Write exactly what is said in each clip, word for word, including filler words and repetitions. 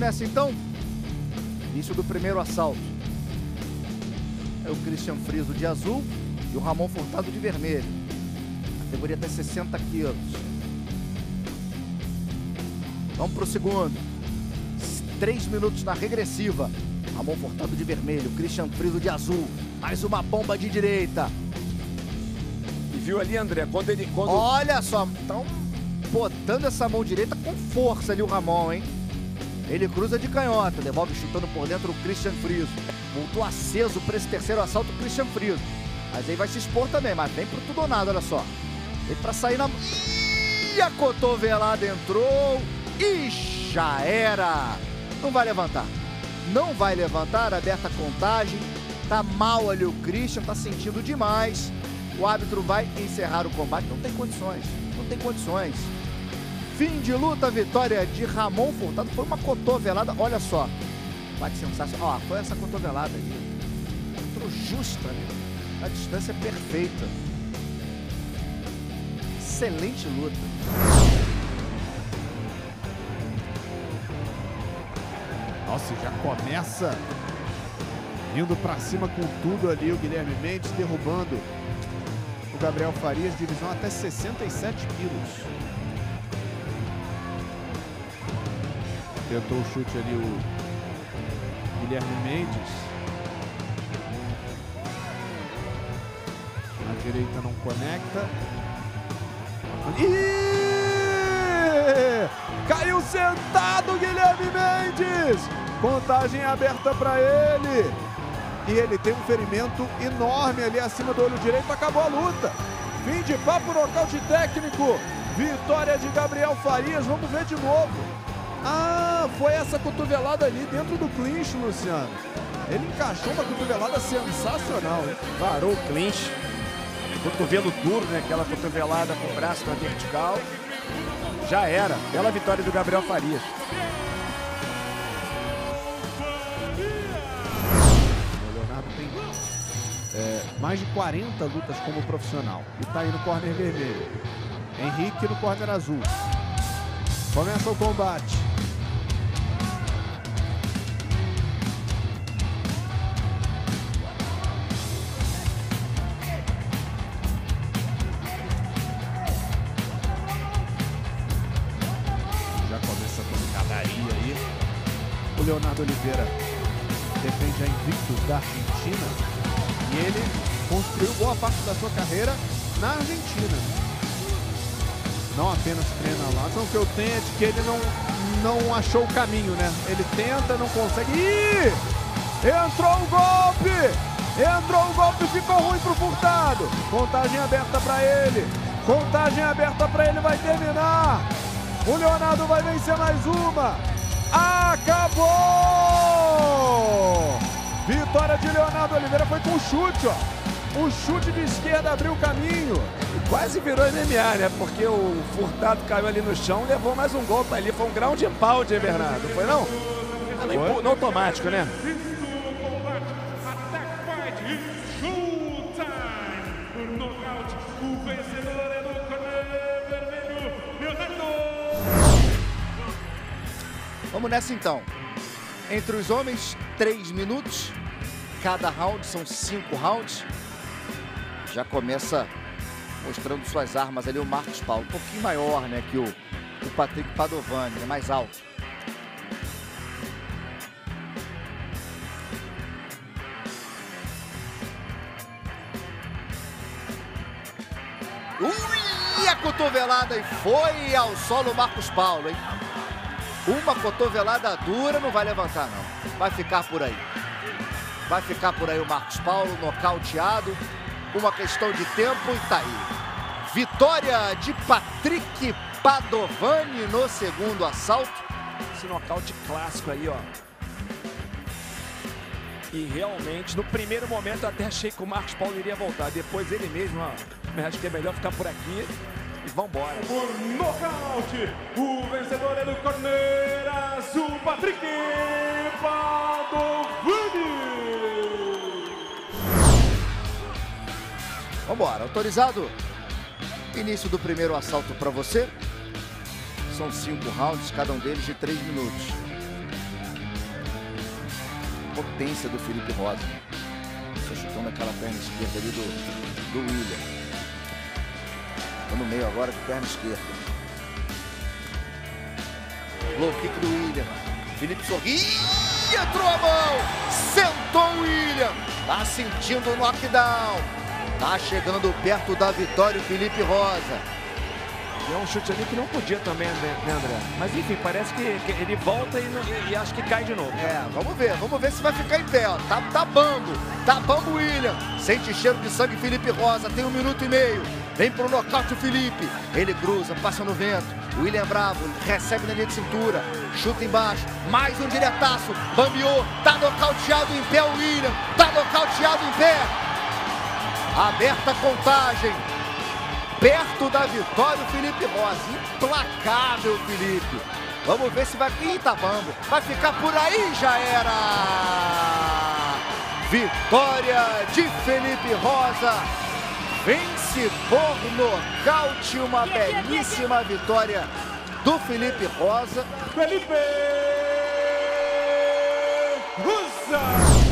nessa então? Início do primeiro assalto. É o Christian Friso de azul e o Ramon Furtado de vermelho. Categoria até sessenta quilos. Vamos pro segundo. Três minutos na regressiva. Ramon Furtado de vermelho, Christian Friso de azul. Mais uma bomba de direita. E viu ali, André, quando ele... Quando... Olha só, estão botando essa mão direita com força ali o Ramon, hein? Ele cruza de canhota, devolve chutando por dentro o Christian Friso. Voltou aceso para esse terceiro assalto o Christian Friso. Mas aí vai se expor também, mas vem pro tudo ou nada, olha só. Vem pra sair na... Ih, a cotovelada entrou e já era. Não vai levantar. Não vai levantar, aberta a contagem. Tá mal ali o Christian, tá sentindo demais. O árbitro vai encerrar o combate. Não tem condições, não tem condições. Fim de luta, vitória de Ramon Furtado. Foi uma cotovelada, olha só. Bate sensacional. Ó, foi essa cotovelada aí. Entrou justa, né? A distância perfeita. Excelente luta. Nossa, já começa indo pra cima com tudo ali o Guilherme Mendes, derrubando o Gabriel Farias, divisão até sessenta e sete quilos. Tentou o chute ali o Guilherme Mendes. Na direita não conecta. Ih! Caiu sentado o Guilherme Mendes! Contagem aberta para ele. E ele tem um ferimento enorme ali acima do olho direito. Acabou a luta. Fim de papo, nocaute técnico. Vitória de Gabriel Farias. Vamos ver de novo. Ah, foi essa cotovelada ali dentro do clinch, Luciano. Ele encaixou uma cotovelada sensacional, hein? Varou o clinch. Cotovelo duro, né? Aquela cotovelada com o braço na vertical. Já era. Bela vitória do Gabriel Farias. O Leonardo tem é, mais de quarenta lutas como profissional. E tá aí no corner vermelho. Henrique no corner azul. Começa o combate. Já começa a pancadaria aí. O Leonardo Oliveira defende a Invictus da Argentina. E ele construiu boa parte da sua carreira na Argentina. Não apenas treina lá. Então o que eu tenho é de que ele não, não achou o caminho, né? Ele tenta, não consegue. Ih! Entrou o golpe! Entrou o golpe, ficou ruim pro Furtado. Contagem aberta pra ele. Contagem aberta pra ele, vai terminar. O Leonardo vai vencer mais uma. Acabou! Vitória de Leonardo Oliveira, foi com chute, ó. O chute de esquerda abriu o caminho. E quase virou M M A, né? Porque o Furtado caiu ali no chão, levou mais um golpe ali. Foi um ground and pound, hein, Bernardo? Foi não? Ah, não, não automático, né? Vamos nessa então. Entre os homens, três minutos. Cada round são cinco rounds. Já começa mostrando suas armas ali o Marcos Paulo. Um pouquinho maior, né, que o, o Patrick Padovani, é mais alto. Ui, a cotovelada e foi ao solo o Marcos Paulo, hein? Uma cotovelada dura, não vai levantar não. Vai ficar por aí. Vai ficar por aí o Marcos Paulo, nocauteado. Uma questão de tempo e tá aí. Vitória de Patrick Padovani no segundo assalto. Esse nocaute clássico aí, ó. E realmente, no primeiro momento, eu até achei que o Marcos Paulo iria voltar. Depois ele mesmo, ó. Mas acho que é melhor ficar por aqui e vambora. Por nocaute, o vencedor é do corner azul, Patrick Padovani. Vambora, autorizado? Início do primeiro assalto para você. São cinco rounds, cada um deles de três minutos. potência do Felipe Rosa. Só chutando aquela perna esquerda ali do, do William. Tô no meio agora de perna esquerda. Low kick do William. Felipe sorri. Entrou a mão. Sentou o William. Tá sentindo o knockdown. Tá chegando perto da vitória o Felipe Rosa. É um chute ali que não podia também, né, André? Mas enfim, parece que, que ele volta e, não, e, e acho que cai de novo. É, vamos ver, vamos ver se vai ficar em pé, ó. Tá, tá bambo, tá bambo o William. Sente cheiro de sangue Felipe Rosa, tem um minuto e meio. Vem pro nocaute o Felipe. Ele cruza, passa no vento. O William é bravo, recebe na linha de cintura. Chuta embaixo, mais um diretaço. Bambeou, tá nocauteado em pé o William. Tá nocauteado em pé. Aberta a contagem. Perto da vitória o Felipe Rosa. Implacável Felipe. Vamos ver se vai... Ih, tá bambo. Vai ficar por aí, já era. Vitória de Felipe Rosa. Vence por nocaute. Uma belíssima vitória do Felipe Rosa. Felipe Rosa.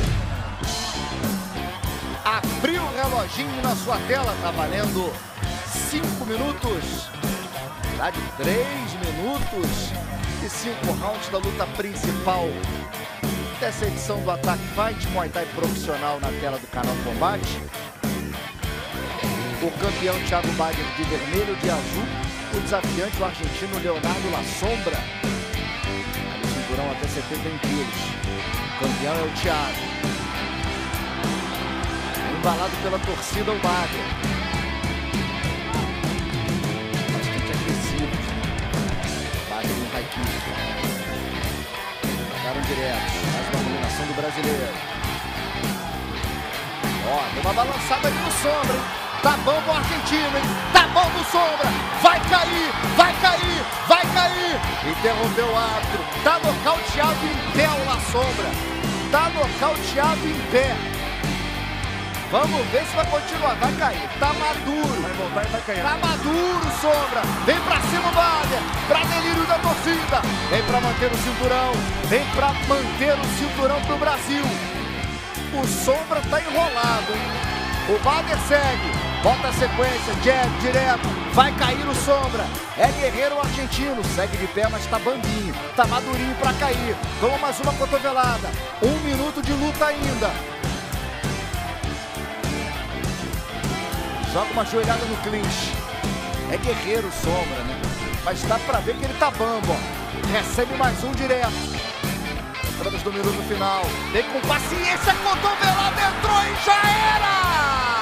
Abriu o reloginho na sua tela. Tá valendo cinco minutos. Lá de três minutos e cinco rounds da luta principal dessa edição do Ataque Fight, Muay Thai profissional na tela do canal Combate. O campeão Thiago Bagner de vermelho, de azul. O desafiante, o argentino Leonardo La Sombra. Aí o cinturão até setenta e um quilos. O campeão é o Thiago. Embalado pela torcida o Bagner. Bastante agressivo. Bagner e o high kick. Pegaram direto. Mais uma dominação do brasileiro. Ó, deu uma balançada ali no Sombra, hein? Tá bom o argentino, hein? Tá bom no Sombra. Vai cair, vai cair, vai cair. Interrompeu o árbitro. Tá nocauteado em pé o La Sombra. Tá nocauteado em pé. Vamos ver se vai continuar. Vai cair. Tá maduro. Vai voltar e vai cair. Tá maduro, Sombra. Vem pra cima o Bagner. Pra delírio da torcida. Vem pra manter o cinturão. Vem pra manter o cinturão pro Brasil. O Sombra tá enrolado, hein? O Bagner segue. Bota a sequência, jab, direto, vai cair o Sombra. É guerreiro argentino, segue de pé, mas tá bambinho, tá madurinho pra cair. Toma mais uma cotovelada, um minuto de luta ainda. Joga uma joelhada no clinch. É guerreiro o Sombra, né? Mas dá pra ver que ele tá bambo, ó. Recebe mais um direto. Entramos no minuto final. Vem com paciência, cotovelada, entrou e já era!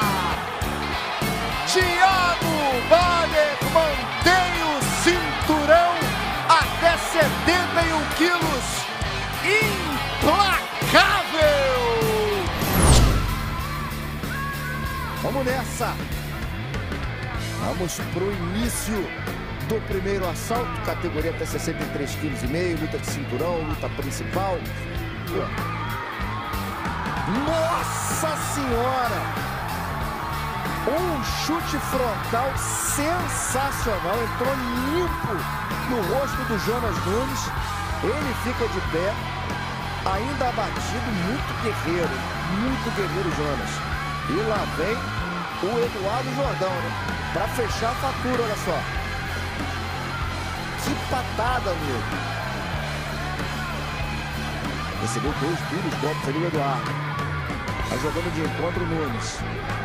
Thiago Bagner mantém o cinturão até setenta e um quilos. Implacável! Vamos nessa. Vamos pro início do primeiro assalto. Categoria até sessenta e três quilos e meio. Luta de cinturão, luta principal. Nossa Senhora! Um chute frontal sensacional, entrou limpo no rosto do Jonas Nunes. Ele fica de pé, ainda abatido, muito guerreiro, muito guerreiro Jonas. E lá vem o Eduardo Jordão, né? Pra fechar a fatura, olha só. Que patada, meu. Recebeu dois duros golpes ali o Eduardo. Tá jogando de encontro o Nunes.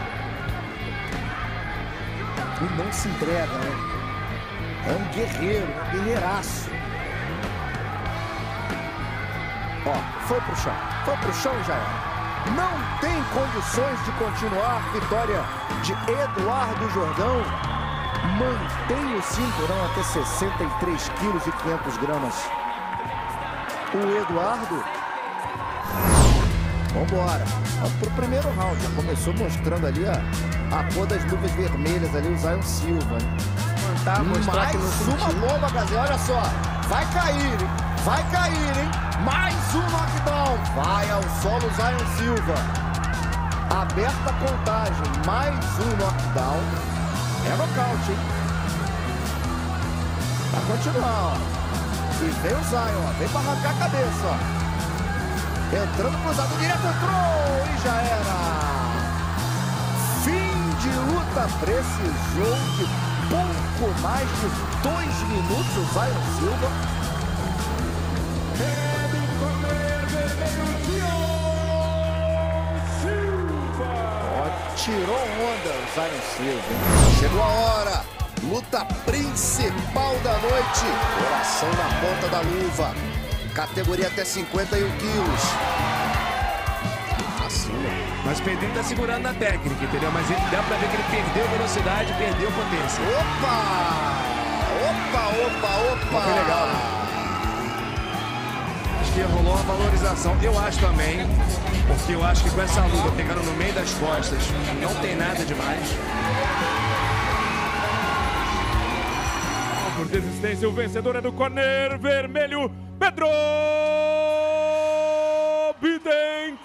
E não se entrega, né? É um guerreiro, um guerreiraço. Ó, foi pro chão. Foi pro chão e já era. Não tem condições de continuar. Vitória de Eduardo Jordão. Mantém o cinturão até sessenta e três quilos e quinhentas gramas. O Eduardo. Vambora. Vamos pro primeiro round. Já começou mostrando ali a, a cor das luvas vermelhas ali, o Zion Silva. Tá, Mais uma bomba, Gazé. Olha só. Vai cair, hein? Vai cair, hein? Mais um knockdown. Vai ao solo Zion Silva. Aberta a contagem. Mais um knockdown. É nocaute, hein? Vai continuar, ó. E vem o Zion, ó. Vem pra arrancar a cabeça, ó. Entrando cruzado direto, entrou e já era. Fim de luta, precisou de pouco mais de dois minutos o Zion Silva. É do corner vermelho, Silva. Tirou onda o Zion Silva. Chegou a hora. Luta principal da noite. Coração na ponta da luva. Categoria até cinquenta e um quilos. Assim, Mas Pedrinho tá segurando na técnica, entendeu? Mas ele, dá pra ver que ele perdeu velocidade, perdeu potência. Opa! Opa, opa, opa! Foi legal, né? Acho que rolou uma valorização. Eu acho também, porque eu acho que com essa luva pegando no meio das costas, não tem nada demais. Por desistência, o vencedor é do corner vermelho, Pedro Bittencourt.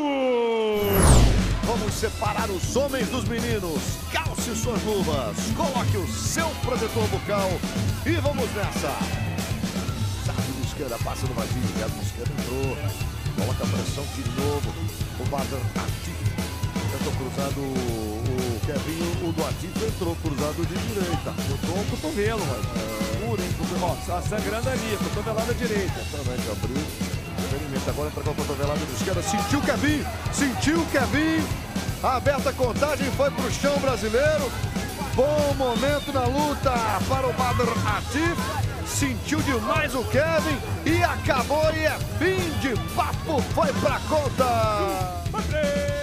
Vamos separar os homens dos meninos. Calce suas luvas, coloque o seu protetor bucal e vamos nessa. Sabe de esquerda, passa no vazio, de esquerda entrou. Coloca a pressão de novo. O Badr Atif tentou cruzado o Kevinho, o do Atif entrou cruzado de direita. Botou o cotovelo, mano. Puro, hein? Ó, tá sangrando ali, cotovelada direita. Exatamente, abriu. Experimenta agora, entregou a cotovelada de esquerda. Sentiu o Kevin, sentiu o Kevin. Aberta a contagem, foi pro chão brasileiro. Bom momento na luta para o Badr Atif. Sentiu demais o Kevin e acabou e é fim de papo. Foi pra conta.